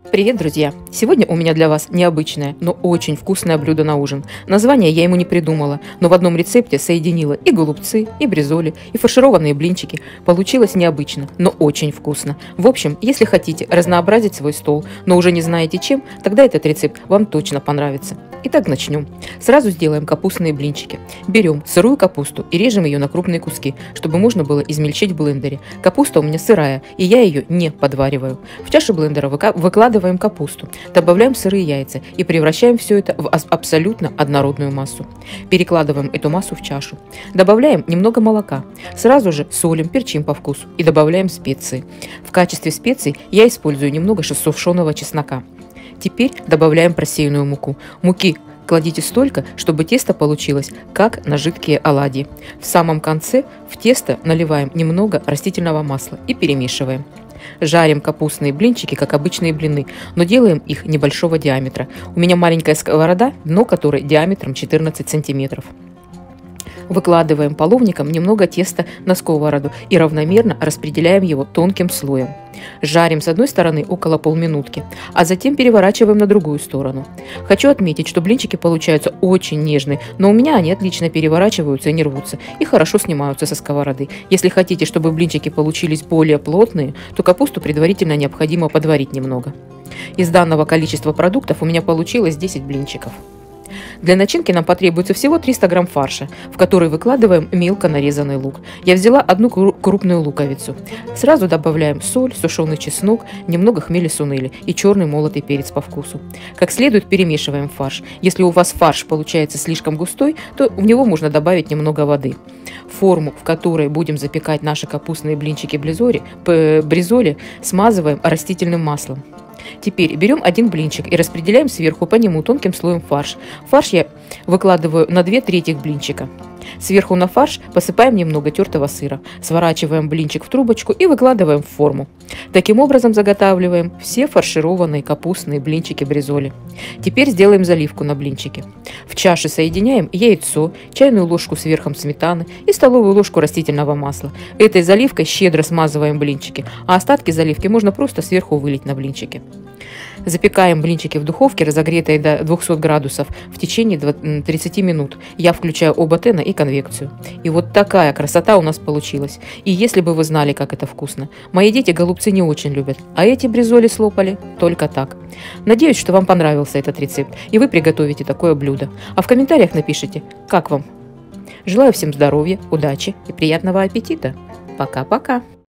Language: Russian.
Привет, друзья! Сегодня у меня для вас необычное, но очень вкусное блюдо на ужин. Название я ему не придумала, но в одном рецепте соединила и голубцы, и бризоли, и фаршированные блинчики. Получилось необычно, но очень вкусно. В общем, если хотите разнообразить свой стол, но уже не знаете чем, тогда этот рецепт вам точно понравится. Итак, начнем. Сразу сделаем капустные блинчики. Берем сырую капусту и режем ее на крупные куски, чтобы можно было измельчить в блендере. Капуста у меня сырая, и я ее не подвариваю. В чашу блендера выкладываем капусту, добавляем сырые яйца и превращаем все это в абсолютно однородную массу. Перекладываем эту массу в чашу. Добавляем немного молока. Сразу же солим, перчим по вкусу и добавляем специи. В качестве специй я использую немного сушеного чеснока. Теперь добавляем просеянную муку. Муки кладите столько, чтобы тесто получилось как на жидкие оладьи. В самом конце в тесто наливаем немного растительного масла и перемешиваем. Жарим капустные блинчики, как обычные блины, но делаем их небольшого диаметра. У меня маленькая сковорода, дно которой диаметром 14 сантиметров. Выкладываем половником немного теста на сковороду и равномерно распределяем его тонким слоем. Жарим с одной стороны около полминутки, а затем переворачиваем на другую сторону. Хочу отметить, что блинчики получаются очень нежные, но у меня они отлично переворачиваются и не рвутся, и хорошо снимаются со сковороды. Если хотите, чтобы блинчики получились более плотные, то капусту предварительно необходимо подварить немного. Из данного количества продуктов у меня получилось 10 блинчиков. Для начинки нам потребуется всего 300 грамм фарша, в который выкладываем мелко нарезанный лук. Я взяла одну крупную луковицу. Сразу добавляем соль, сушеный чеснок, немного хмели-сунели и черный молотый перец по вкусу. Как следует перемешиваем фарш. Если у вас фарш получается слишком густой, то в него можно добавить немного воды. Форму, в которой будем запекать наши капустные бризоли, смазываем растительным маслом. Теперь берем один блинчик и распределяем сверху по нему тонким слоем фарш. Фарш я выкладываю на 2/3 блинчика. Сверху на фарш посыпаем немного тертого сыра, сворачиваем блинчик в трубочку и выкладываем в форму. Таким образом заготавливаем все фаршированные капустные блинчики-бризоли. Теперь сделаем заливку на блинчики. В чаше соединяем яйцо, чайную ложку с верхом сметаны и столовую ложку растительного масла. Этой заливкой щедро смазываем блинчики, а остатки заливки можно просто сверху вылить на блинчики. Запекаем блинчики в духовке, разогретой до 200 градусов, в течение 30 минут. Я включаю оба тена и конвекцию. И вот такая красота у нас получилась. И если бы вы знали, как это вкусно. Мои дети голубцы не очень любят, а эти бризоли слопали только так. Надеюсь, что вам понравился этот рецепт, и вы приготовите такое блюдо. А в комментариях напишите, как вам. Желаю всем здоровья, удачи и приятного аппетита. Пока-пока.